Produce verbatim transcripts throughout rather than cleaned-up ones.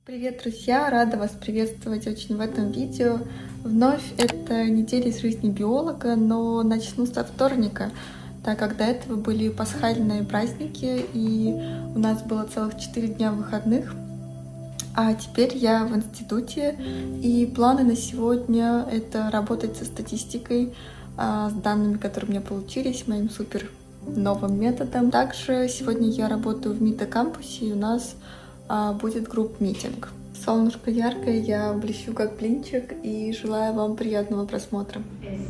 Привет, друзья! Рада вас приветствовать очень в этом видео. Вновь это неделя из жизни биолога, но начну со вторника, так как до этого были пасхальные праздники, и у нас было целых четыре дня выходных. А теперь я в институте, и планы на сегодня — это работать со статистикой, с данными, которые у меня получились, моим супер новым методом. Также сегодня я работаю в МИТа-кампусе, и у нас будет групп-митинг. Солнышко яркое, я блещу как блинчик, и желаю вам приятного просмотра.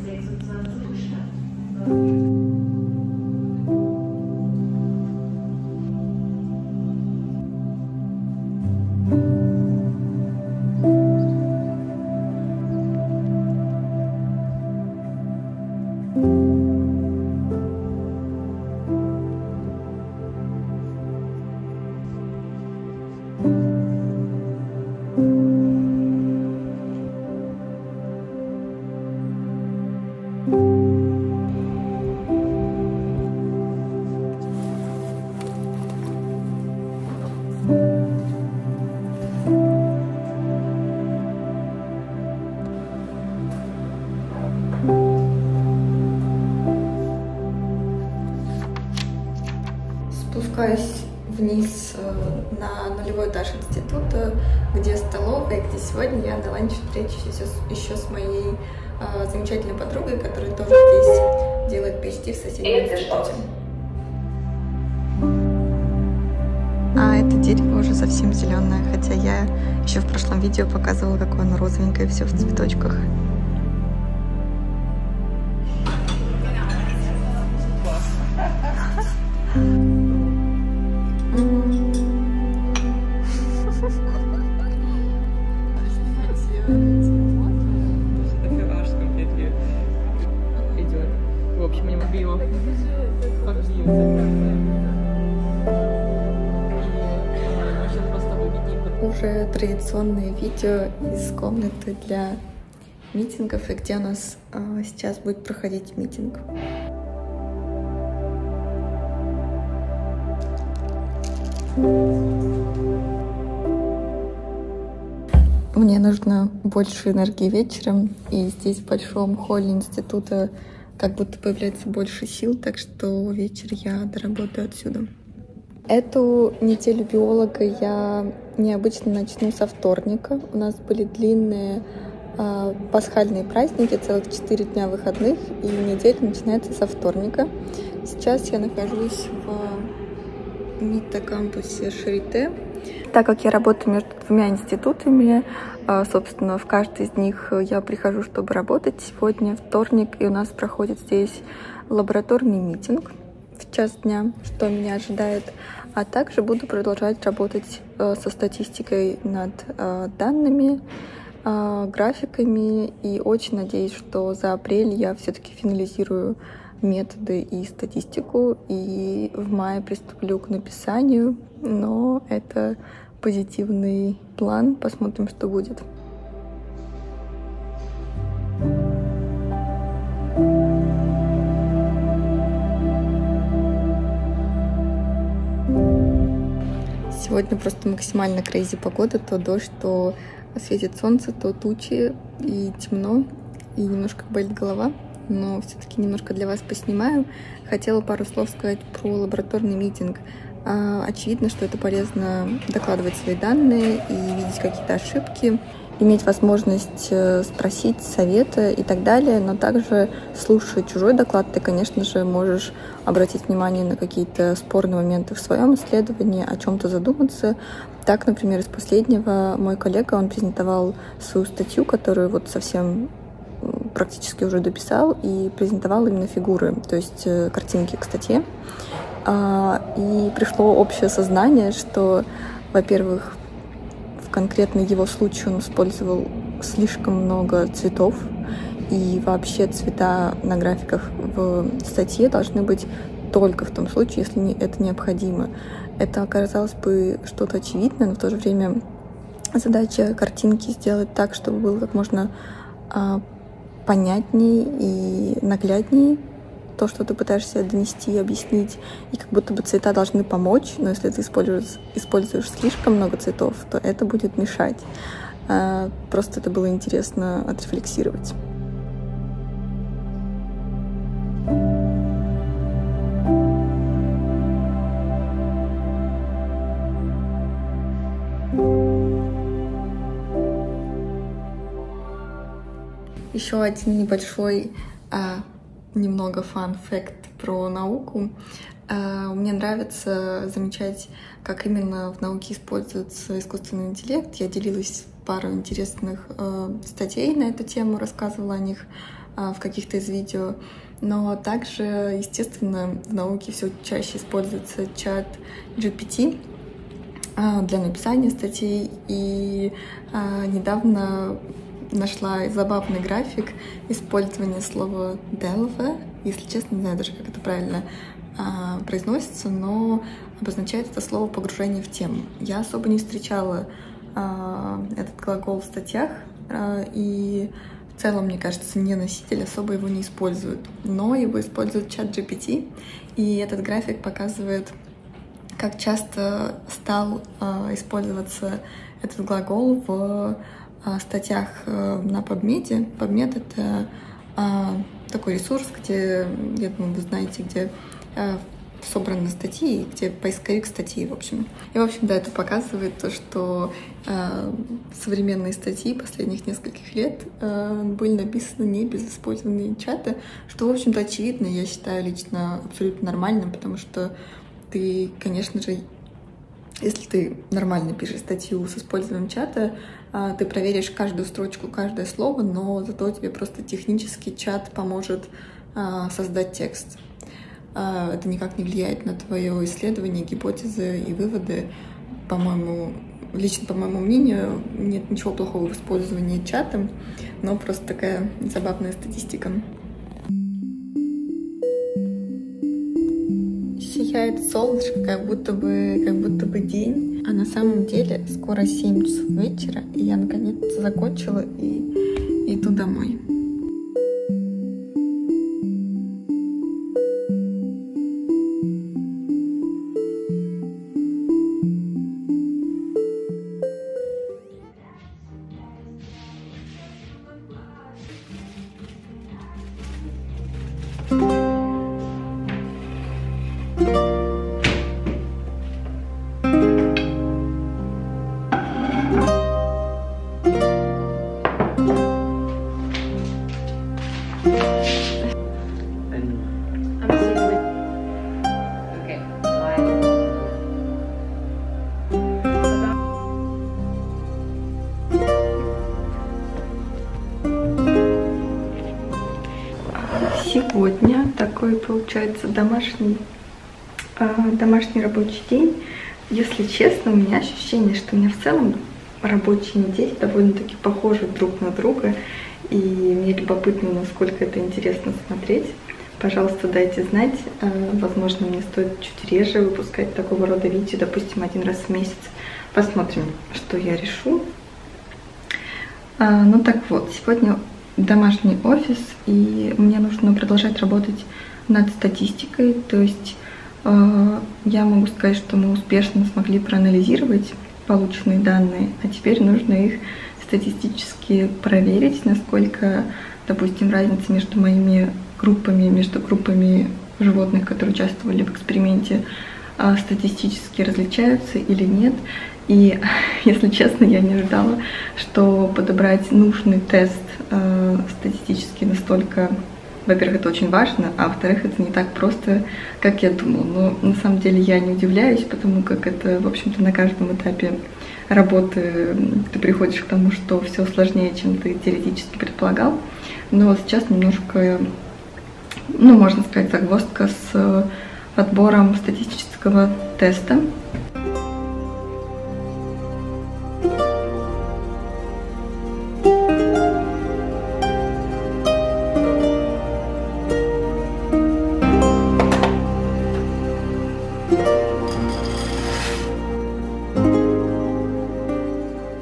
Спускаюсь вниз на нулевой этаж института, где столовая, где сегодня я на ланч встречусь еще с моей э, замечательной подругой, которая тоже здесь делает пи эйч ди в соседнем институте. А это дерево уже совсем зеленое, хотя я еще в прошлом видео показывала, какое оно розовенькое, все в цветочках. В общем, не могли его Уже традиционное видео из комнаты для митингов, и где у нас а, сейчас будет проходить митинг. Мне нужно больше энергии вечером, и здесь в большом холле института как будто появляется больше сил, так что вечер я доработаю отсюда. Эту неделю биолога я необычно начну со вторника. У нас были длинные э, пасхальные праздники, целых четыре дня выходных, и неделя начинается со вторника. Сейчас я нахожусь в МИТа-кампусе Шарите. Так как я работаю между двумя институтами, собственно, в каждый из них я прихожу, чтобы работать. Сегодня вторник, и у нас проходит здесь лабораторный митинг в час дня, что меня ожидает. А также буду продолжать работать со статистикой над данными, графиками, и очень надеюсь, что за апрель я все-таки финализирую методы и статистику, и в мае приступлю к написанию, но это позитивный план, посмотрим, что будет. Сегодня просто максимально крейзи погода, то дождь, то светит солнце, то тучи, и темно, и немножко болит голова. Но все-таки немножко для вас поснимаю. Хотела пару слов сказать про лабораторный митинг. Очевидно, что это полезно докладывать свои данные и видеть какие-то ошибки, иметь возможность спросить совета и так далее, но также, слушая чужой доклад, ты, конечно же, можешь обратить внимание на какие-то спорные моменты в своем исследовании, о чем-то задуматься. Так, например, из последнего мой коллега, он презентовал свою статью, которую вот совсем практически уже дописал, и презентовал именно фигуры, то есть картинки к статье. И пришло общее сознание, что, во-первых, в конкретно его случае он использовал слишком много цветов, и вообще цвета на графиках в статье должны быть только в том случае, если это необходимо. Это оказалось бы что-то очевидное, но в то же время задача картинки сделать так, чтобы было как можно понятней и наглядней то, что ты пытаешься донести, объяснить, и как будто бы цвета должны помочь, но если ты используешь, используешь слишком много цветов, то это будет мешать. Просто это было интересно отрефлексировать. Еще один небольшой, а, немного фан-факт про науку. А, мне нравится замечать, как именно в науке используется искусственный интеллект. Я делилась парой интересных а, статей на эту тему, рассказывала о них а, в каких-то из видео. Но также, естественно, в науке все чаще используется чат джи пи ти а, для написания статей. И а, недавно нашла забавный график использования слова «delve». Если честно, не знаю даже, как это правильно а, произносится, но обозначает это слово «погружение в тему». Я особо не встречала а, этот глагол в статьях, а, и в целом, мне кажется, не носитель особо его не использует, но его использует чат джи пи ти, и этот график показывает, как часто стал а, использоваться этот глагол в статьях на PubMed. PubMed — это а, такой ресурс, где, я думаю, вы знаете, где а, собраны статьи, где поисковик статей, в общем. И, в общем, да, это показывает то, что а, современные статьи последних нескольких лет а, были написаны не без использования чата, что, в общем-то, очевидно, я считаю лично абсолютно нормальным, потому что ты, конечно же, если ты нормально пишешь статью с использованием чата, ты проверишь каждую строчку, каждое слово, но зато тебе просто технически чат поможет создать текст. Это никак не влияет на твое исследование, гипотезы и выводы. По-моему, лично по моему мнению, нет ничего плохого в использовании чата, но просто такая забавная статистика. Сияет солнышко, как будто бы, как будто бы день, а на самом деле скоро семь часов вечера, и я наконец-то закончила и иду домой. Сегодня такой получается домашний, э, домашний рабочий день. Если честно, у меня ощущение, что у меня в целом рабочие недели довольно-таки похожи друг на друга. И мне любопытно, насколько это интересно смотреть. Пожалуйста, дайте знать. Э, возможно, мне стоит чуть реже выпускать такого рода видео, допустим, один раз в месяц. Посмотрим, что я решу. Э, ну так вот, сегодня домашний офис, и мне нужно продолжать работать над статистикой, то есть э, я могу сказать, что мы успешно смогли проанализировать полученные данные, а теперь нужно их статистически проверить, насколько, допустим, разница между моими группами, между группами животных, которые участвовали в эксперименте, э, статистически различаются или нет. И, если честно, я не ожидала, что подобрать нужный тест э, статистически настолько, во-первых, это очень важно, а во-вторых, это не так просто, как я думала. Но на самом деле я не удивляюсь, потому как это, в общем-то, на каждом этапе работы ты приходишь к тому, что все сложнее, чем ты теоретически предполагал. Но сейчас немножко, ну, можно сказать, загвоздка с отбором статистического теста.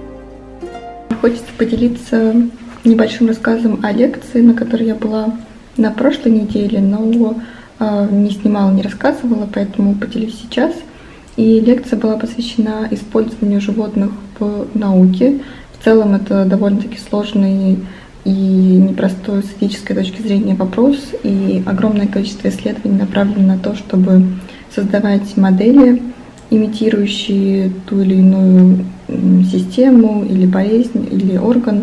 Хочется поделиться небольшим рассказом о лекции, на которой я была на прошлой неделе, но э, не снимала, не рассказывала, поэтому поделюсь сейчас. И лекция была посвящена использованию животных в науке. В целом это довольно-таки сложный и непростой с этической точки зрения вопрос, и огромное количество исследований направлено на то, чтобы создавать модели, имитирующие ту или иную систему или болезнь, или орган.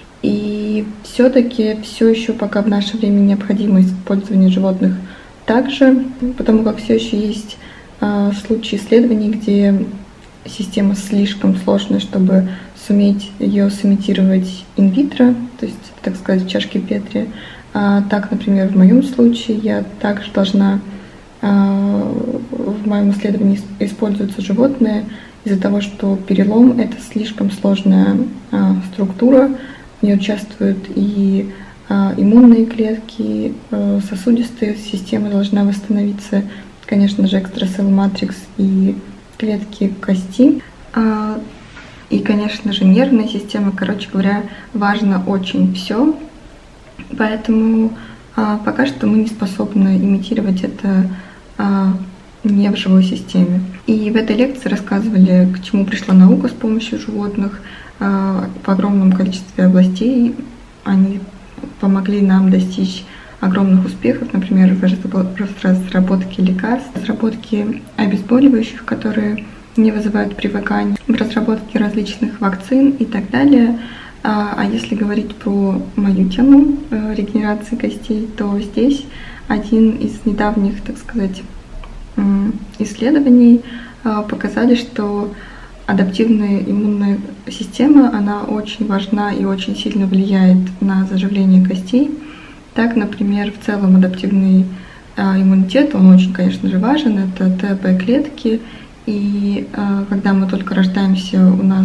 И все-таки все еще пока в наше время необходимо использование животных также, потому как все еще есть э, случаи исследований, где система слишком сложная, чтобы суметь ее сымитировать инвитро, то есть, так сказать, в чашке Петри. А, так, например, в моем случае я также должна, а, в моем исследовании используются животные из-за того, что перелом — это слишком сложная а, структура, в ней участвуют и а, иммунные клетки, а, сосудистая система должна восстановиться, конечно же, экстраселл матрикс и клетки кости. А, И, конечно же, нервная система. Короче говоря, важно очень все. Поэтому а, пока что мы не способны имитировать это а, не в живой системе. И в этой лекции рассказывали, к чему пришла наука с помощью животных. А, в огромном количестве областей они помогли нам достичь огромных успехов, например, в разработке лекарств, разработке обезболивающих, которые не вызывают привыкания, в разработке различных вакцин и так далее. А если говорить про мою тему регенерации костей, то здесь один из недавних, так сказать, исследований показали, что адаптивная иммунная система, она очень важна и очень сильно влияет на заживление костей. Так, например, в целом адаптивный иммунитет, он очень, конечно же, важен, это Т-Б-клетки. И э, когда мы только рождаемся, у нас,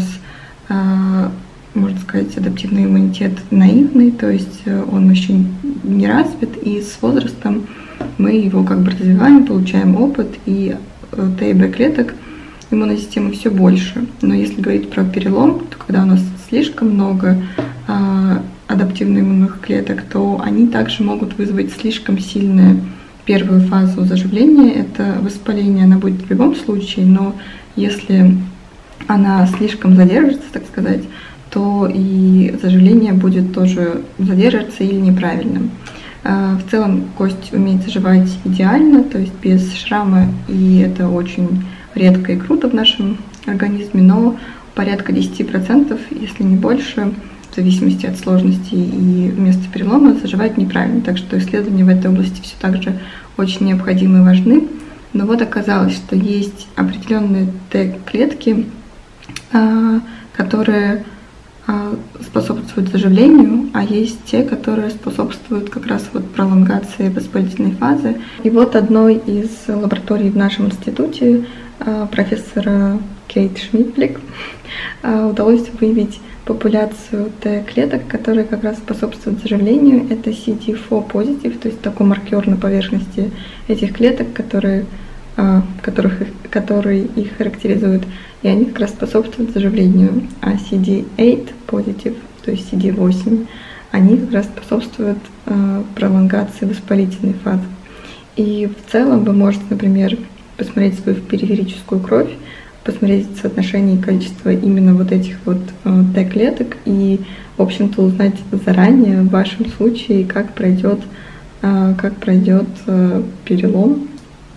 э, можно сказать, адаптивный иммунитет наивный, то есть он еще не развит, и с возрастом мы его как бы развиваем, получаем опыт, и э, Т и Б клеток иммунной системы все больше. Но если говорить про перелом, то когда у нас слишком много э, адаптивных иммунных клеток, то они также могут вызвать слишком сильное первую фазу заживления, это воспаление, она будет в любом случае, но если она слишком задержится, так сказать, то и заживление будет тоже задерживаться или неправильным. В целом кость умеет заживать идеально, то есть без шрама, и это очень редко и круто в нашем организме, но порядка десять процентов, если не больше, в зависимости от сложности и места перелома, заживает неправильно. Так что исследования в этой области все так же очень необходимы и важны. Но вот оказалось, что есть определенные Т-клетки, которые способствуют заживлению, а есть те, которые способствуют как раз вот пролонгации воспалительной фазы. И вот одной из лабораторий в нашем институте, профессора Кейт Шмидт-Блик, удалось выявить популяцию Т-клеток, которые как раз способствуют заживлению. Это си ди четыре позитив, то есть такой маркер на поверхности этих клеток, которые, которых, которые их характеризуют, и они как раз способствуют заживлению. А си ди восемь позитив, то есть си ди восемь, они как раз способствуют пролонгации воспалительной фазы. И в целом вы можете, например, посмотреть свою периферическую кровь, посмотреть соотношение и количество именно вот этих вот э, Т-клеток и, в общем-то, узнать заранее в вашем случае, как пройдет, э, как пройдет э, перелом.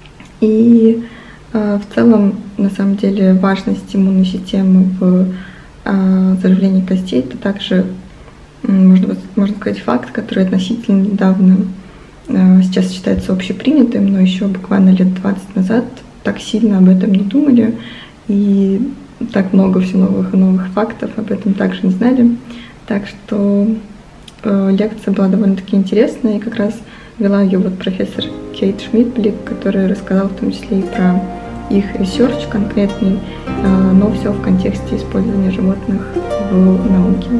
И э, в целом, на самом деле, важность иммунной системы в э, заживлении костей — это также, можно, можно сказать, факт, который относительно недавно э, сейчас считается общепринятым, но еще буквально лет двадцать назад так сильно об этом не думали. И так много все новых и новых фактов об этом также не знали. Так что э, лекция была довольно-таки интересная, и как раз вела ее вот профессор Кейт Шмидт-Блик, который рассказал в том числе и про их ресерч конкретный, э, но все в контексте использования животных в науке.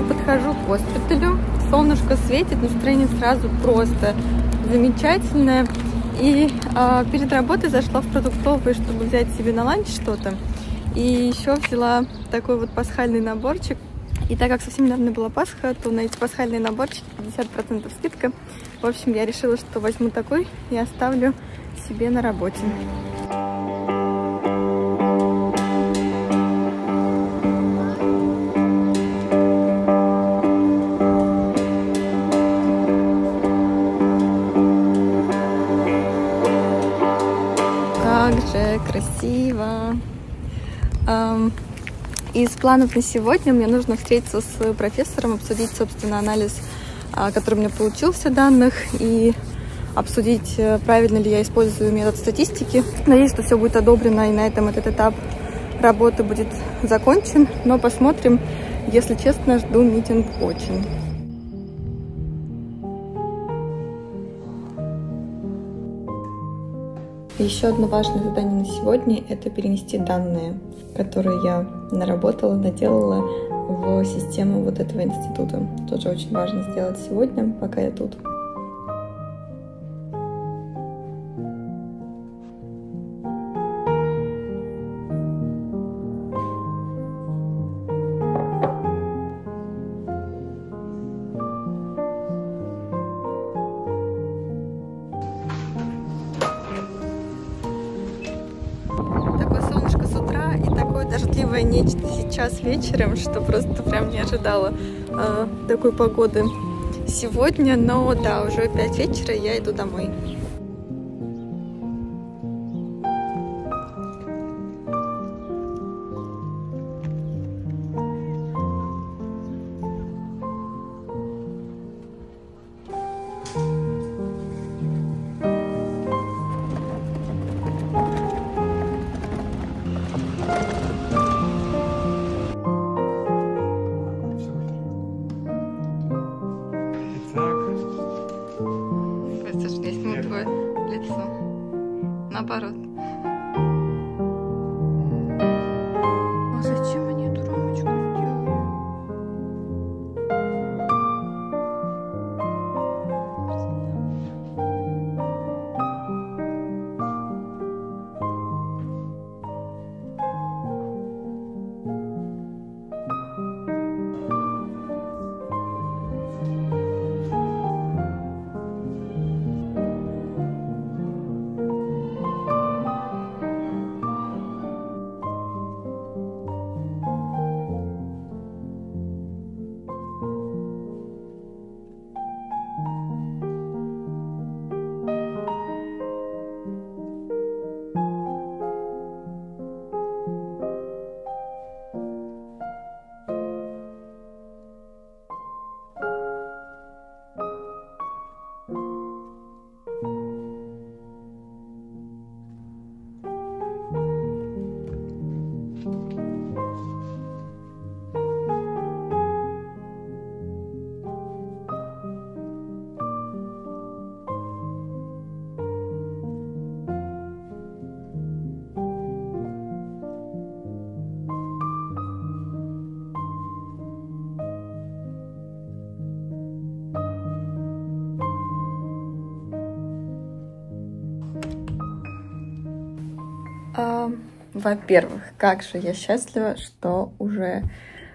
подхожу к госпиталю, солнышко светит, настроение сразу просто замечательное. И э, перед работой зашла в продуктовый, чтобы взять себе на ланч что-то. И еще взяла такой вот пасхальный наборчик. И так как совсем недавно была Пасха, то на эти пасхальные наборчики пятьдесят процентов скидка. В общем, я решила, что возьму такой и оставлю себе на работе. Как же красиво! Из планов на сегодня мне нужно встретиться с профессором, обсудить, собственно, анализ, который у меня получился данных, и обсудить, правильно ли я использую метод статистики. Надеюсь, что все будет одобрено, и на этом этот этап работы будет закончен. Но посмотрим. Если честно, жду митинг очень. Еще одно важное задание на сегодня – это перенести данные, которые я наработала, наделала в систему вот этого института. Тоже очень важно сделать сегодня, пока я тут. Дождливое нечто сейчас вечером, что просто прям не ожидала э, такой погоды сегодня, но да, уже пять вечера, я иду домой. Наоборот. А зачем они эту рамочку сделали? А, во-первых, как же я счастлива, что уже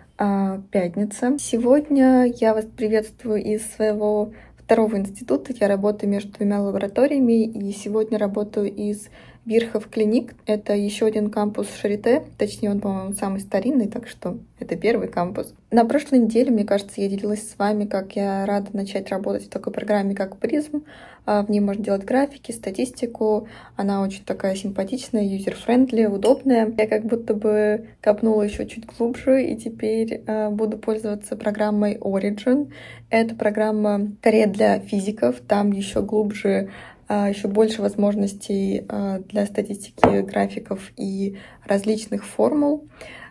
а, пятница. Сегодня я вас приветствую из своего второго института. Я работаю между двумя лабораториями, и сегодня работаю из Бирхов Клиник. Это еще один кампус Шарите, точнее он, по-моему, самый старинный, так что это первый кампус. На прошлой неделе, мне кажется, я делилась с вами, как я рада начать работать в такой программе, как Призм. В ней можно делать графики, статистику. Она очень такая симпатичная, юзер-френдли, удобная. Я как будто бы копнула еще чуть глубже, и теперь буду пользоваться программой Origin. Это программа скорее для физиков, там еще глубже, еще больше возможностей для статистики, графиков и различных формул.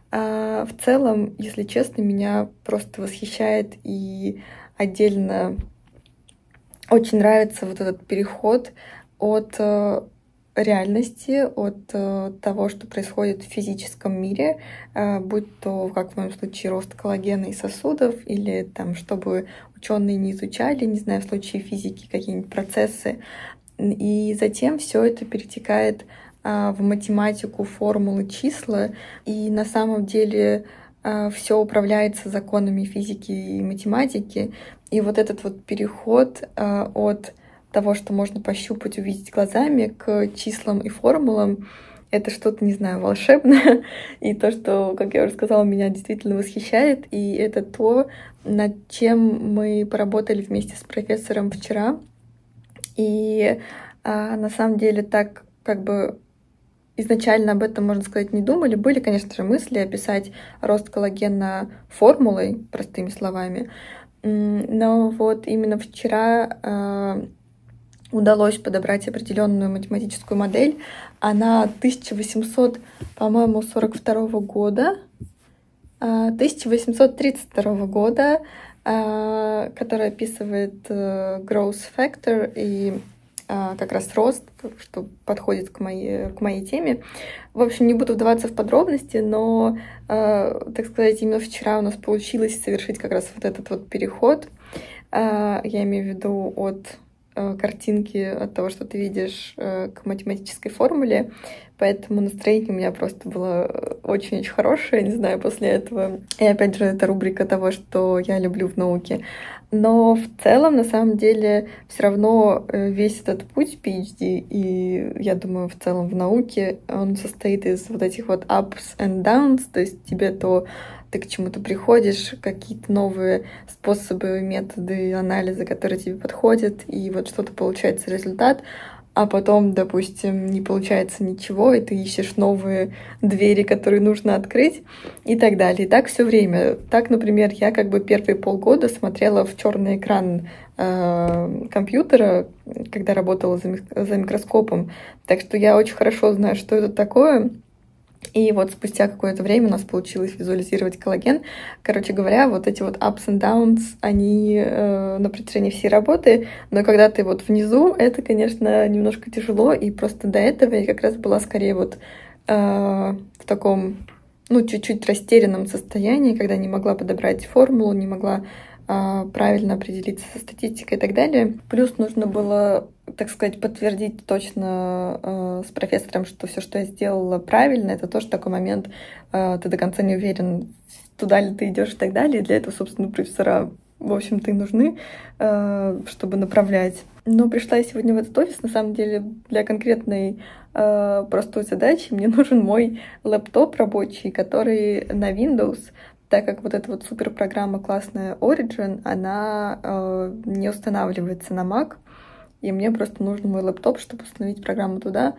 В целом, если честно, меня просто восхищает и отдельно очень нравится вот этот переход от реальности, от э, того, что происходит в физическом мире, э, будь то, как в моем случае, рост коллагена и сосудов, или там, чтобы ученые не изучали, не знаю, в случае физики какие-нибудь процессы. И затем все это перетекает э, в математику, формулы, числа, и на самом деле э, все управляется законами физики и математики. И вот этот вот переход э, от того, что можно пощупать, увидеть глазами, к числам и формулам, это что-то, не знаю, волшебное. И то, что, как я уже сказала, меня действительно восхищает. И это то, над чем мы поработали вместе с профессором вчера. И а, на самом деле так как бы изначально об этом, можно сказать, не думали. Были, конечно же, мысли описать рост коллагена формулой, простыми словами. Но вот именно вчера а, удалось подобрать определенную математическую модель. Она тысяча восемьсот, по-моему, сорок второго года, тысяча восемьсот тридцать второго года, которая описывает growth factor и как раз рост, что подходит к моей, к моей теме. В общем, не буду вдаваться в подробности, но, так сказать, именно вчера у нас получилось совершить как раз вот этот вот переход. Я имею в виду от картинки, от того, что ты видишь, к математической формуле. Поэтому настроение у меня просто было очень-очень хорошее, не знаю, после этого. И опять же, это рубрика того, что я люблю в науке. Но в целом, на самом деле, все равно весь этот путь пи эйч ди, и я думаю, в целом в науке, он состоит из вот этих вот ups and downs, то есть тебе то ты к чему-то приходишь, какие-то новые способы, методы анализа, которые тебе подходят, и вот что-то получается результат, а потом, допустим, не получается ничего, и ты ищешь новые двери, которые нужно открыть, и так далее. И так все время. Так, например, я как бы первые полгода смотрела в черный экран э, компьютера, когда работала за, за микроскопом. Так что я очень хорошо знаю, что это такое. И вот спустя какое-то время у нас получилось визуализировать коллаген. Короче говоря, вот эти вот ups and downs, они э, на протяжении всей работы, но когда ты вот внизу, это, конечно, немножко тяжело, и просто до этого я как раз была скорее вот э, в таком, ну, чуть-чуть растерянном состоянии, когда не могла подобрать формулу, не могла э, правильно определиться со статистикой и так далее. Плюс нужно было, так сказать, подтвердить точно э, с профессором, что все, что я сделала, правильно. Это тоже такой момент, э, ты до конца не уверен, туда ли ты идешь и так далее. И для этого, собственно, профессора, в общем-то, и нужны, э, чтобы направлять. Но пришла я сегодня в этот офис, на самом деле, для конкретной э, простой задачи. Мне нужен мой лэптоп рабочий, который на Windows, так как вот эта вот суперпрограмма классная Origin, она э, не устанавливается на Mac. И мне просто нужен мой лэптоп, чтобы установить программу туда.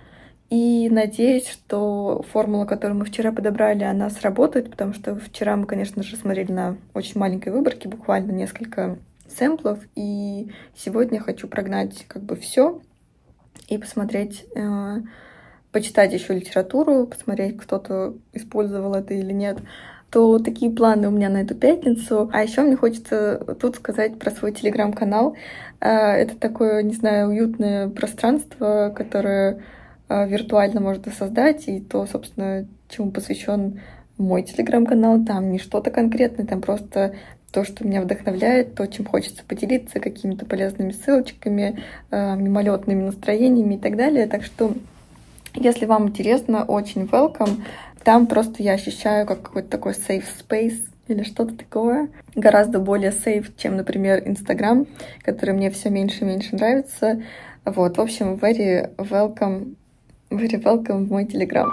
И надеюсь, что формула, которую мы вчера подобрали, она сработает, потому что вчера мы, конечно же, смотрели на очень маленькой выборке, буквально несколько сэмплов. И сегодня я хочу прогнать как бы все и посмотреть, э, почитать еще литературу, посмотреть, кто-то использовал это или нет. То такие планы у меня на эту пятницу. А еще мне хочется тут сказать про свой телеграм-канал. Это такое, не знаю, уютное пространство, которое виртуально можно создать, и то, собственно, чему посвящен мой телеграм-канал. Там не что-то конкретное, там просто то, что меня вдохновляет, то, чем хочется поделиться, какими-то полезными ссылочками, мимолетными настроениями и так далее. Так что, если вам интересно, очень welcome. Там просто я ощущаю как какой-то такой safe space или что-то такое. Гораздо более safe, чем, например, Instagram, который мне все меньше и меньше нравится. Вот, в общем, very welcome, very welcome в мой Telegram.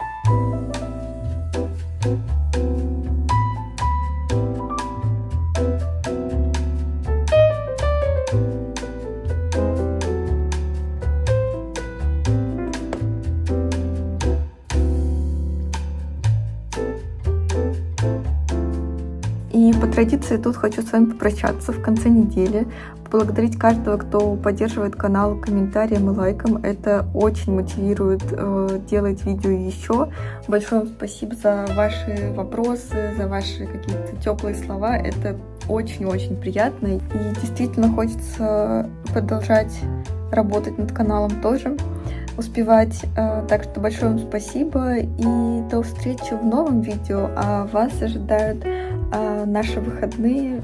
И по традиции тут хочу с вами попрощаться в конце недели, поблагодарить каждого, кто поддерживает канал комментарием и лайком. Это очень мотивирует э, делать видео еще. Большое вам спасибо за ваши вопросы, за ваши какие-то теплые слова. Это очень-очень приятно. И действительно хочется продолжать работать над каналом тоже. успевать. Так что большое вам спасибо и до встречи в новом видео. А вас ожидают наши выходные.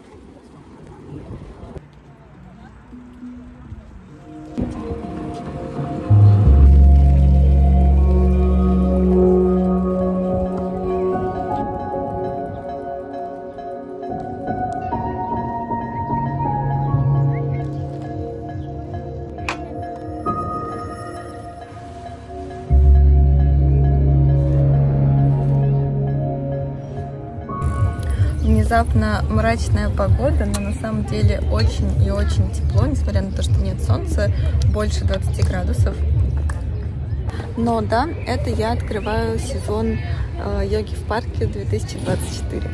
Внезапно мрачная погода, но на самом деле очень и очень тепло, несмотря на то, что нет солнца, больше двадцати градусов. Но да, это я открываю сезон э, йоги в парке две тысячи двадцать четыре.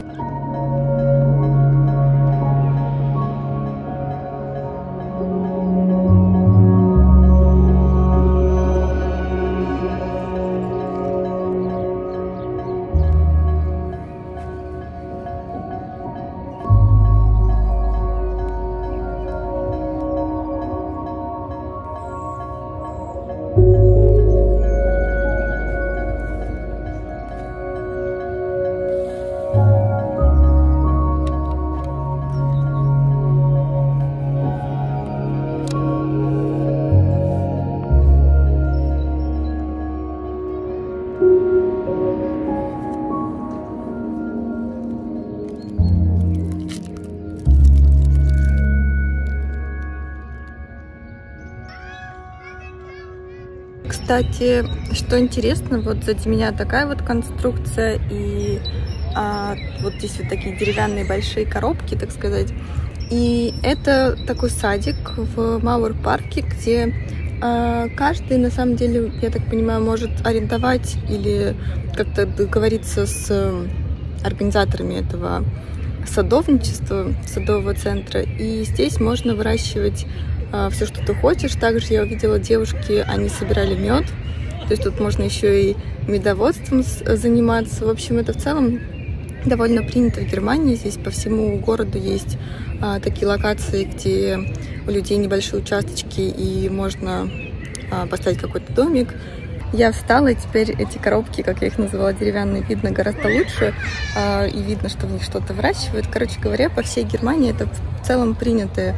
Кстати, что интересно, вот сзади меня такая вот конструкция, и а, вот здесь вот такие деревянные большие коробки, так сказать. И это такой садик в Мауэр-парке, где а, каждый, на самом деле, я так понимаю, может арендовать или как-то договориться с организаторами этого садовничества, садового центра. И здесь можно выращивать все, что ты хочешь. Также я увидела девушки, они собирали мед. То есть тут можно еще и медоводством заниматься. В общем, это в целом довольно принято в Германии. Здесь по всему городу есть а, такие локации, где у людей небольшие участочки, и можно а, поставить какой-то домик. Я встала, и теперь эти коробки, как я их называла, деревянные, видно гораздо лучше. А, и видно, что в них что-то выращивают. Короче говоря, по всей Германии это в целом принятое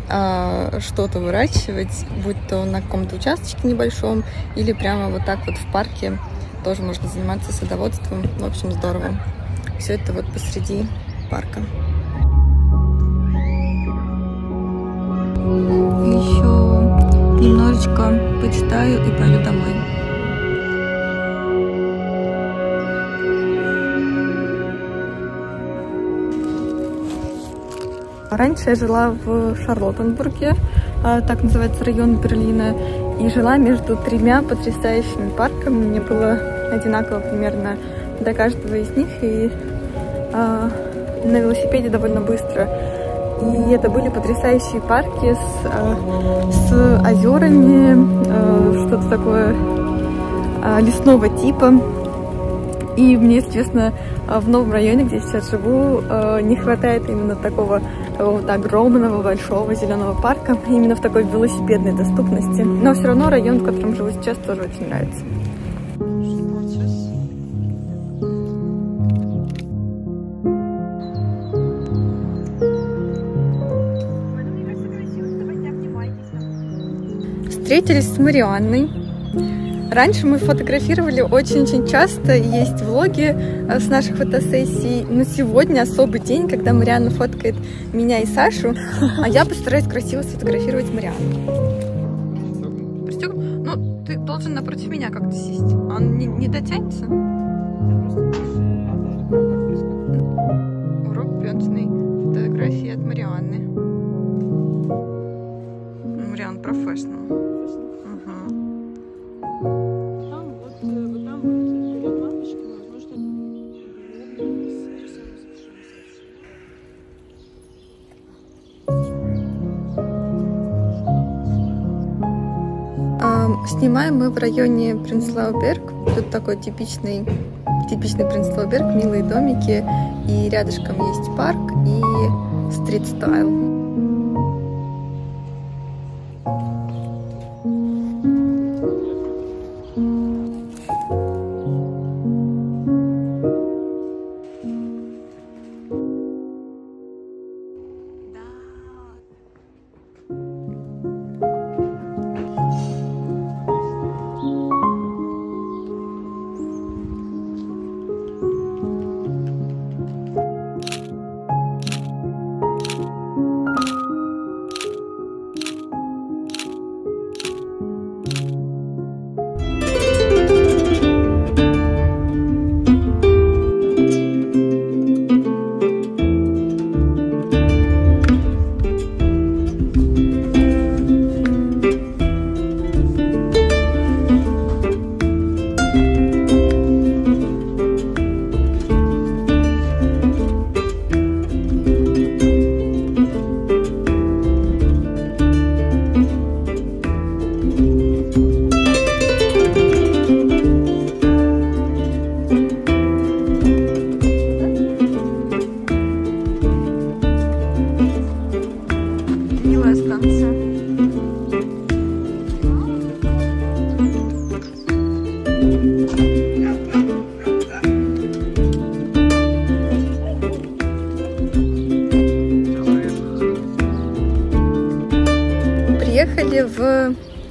что-то выращивать, будь то на каком-то участочке небольшом или прямо вот так вот в парке. Тоже можно заниматься садоводством. В общем, здорово. Все это вот посреди парка. Еще немножечко почитаю и пойду домой. Раньше я жила в Шарлоттенбурге, так называется район Берлина, и жила между тремя потрясающими парками. Мне было одинаково примерно до каждого из них, и а, на велосипеде довольно быстро. И это были потрясающие парки с, а, с озерами, а, что-то такое а, лесного типа. И мне, если честно, в новом районе, где я сейчас живу, не хватает именно такого какого-то огромного, большого зеленого парка, именно в такой велосипедной доступности. Но все равно район, в котором живу сейчас, тоже очень нравится. Встретились с Марианной. Раньше мы фотографировали очень-очень часто, есть влоги с наших фотосессий, но сегодня особый день, когда Марианна фоткает меня и Сашу, а я постараюсь красиво сфотографировать Марианну. Пристегну? Ну, ты должен напротив меня как-то сесть. Он не, не дотянется? Урок пленочной фотографии от Марианны. Марианна профессионал. Снимаем мы в районе Принцлау-Берг. Тут такой типичный, типичный Принцлау-Берг, милые домики. И рядышком есть парк и стрит-стайл.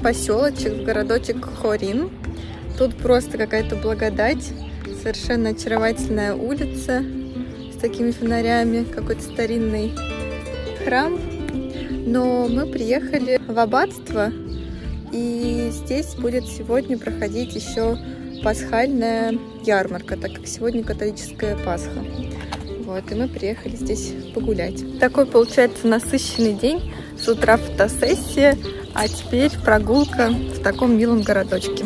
поселочек, в городочек Хорин. Тут просто какая-то благодать. Совершенно очаровательная улица с такими фонарями, какой-то старинный храм. Но мы приехали в аббатство, и здесь будет сегодня проходить еще пасхальная ярмарка, так как сегодня католическая Пасха. Вот, и мы приехали здесь погулять. Такой получается насыщенный день. С утра фотосессия, а теперь прогулка в таком милом городочке.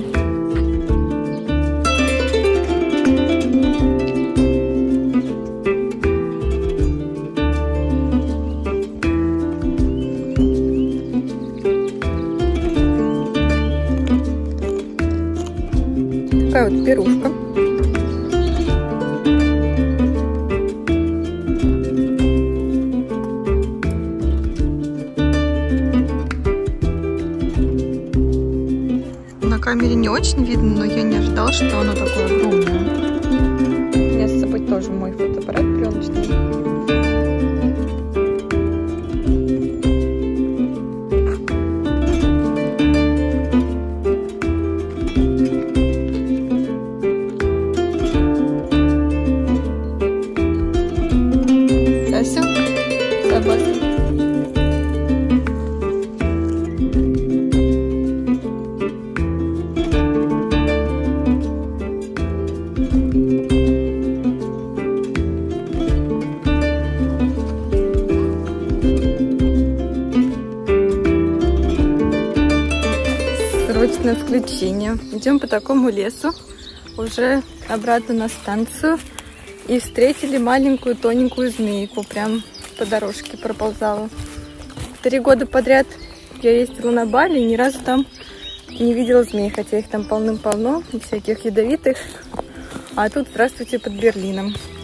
Такая вот пирушка. На камере не очень видно, но я не ожидала, что оно такое огромное. У меня с собой тоже мой фотоаппарат пленочный. Да, все, согласна. Срочное включение. Идем по такому лесу уже обратно на станцию и встретили маленькую тоненькую змейку. Прям по дорожке проползала. Три года подряд я ездила на Бали и ни разу там не видела змей, хотя их там полным-полно, всяких ядовитых. А тут здравствуйте под Берлином.